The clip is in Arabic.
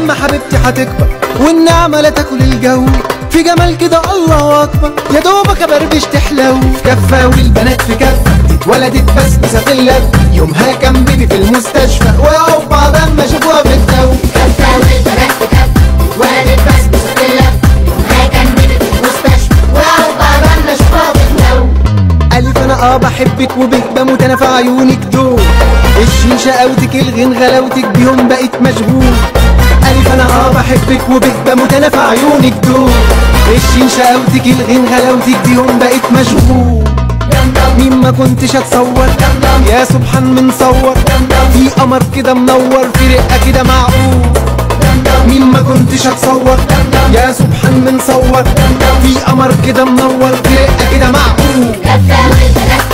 لما حبيبتي هتكبر والنعمة لا تاكل الجو، في جمال كده الله اكبر يا دوبك ابربش تحلو. في كفة والبنات في كفة اتولدت بسبوسة في اللف، يومها كان بيبي في المستشفى وقعوا بعض اما شافوها في الجو. كفة والبنات في كفة اتولدت بسبوسة في اللف، يومها كان بيبي في المستشفى وقعوا بعض اما شافوها في الجو. ألف أنا بحبك وبه بموت أنا في عيونك دول، الشين شقاوتك الغين غلاوتك بيهم بقيت مشغول. ألف أنا بحبك وبه بموت أنا في عيونك دول، الشين شقاوتك الغين غلاوتك بيهم بقيت مشغول. مين ما كنتش اتصور يا سبحان من صور، في قمر كده منور في رقة كده معقول. مين ما كنتش اتصور يا سبحان من صور، في قمر كده منور في رقة كده معقول. كفة والبنات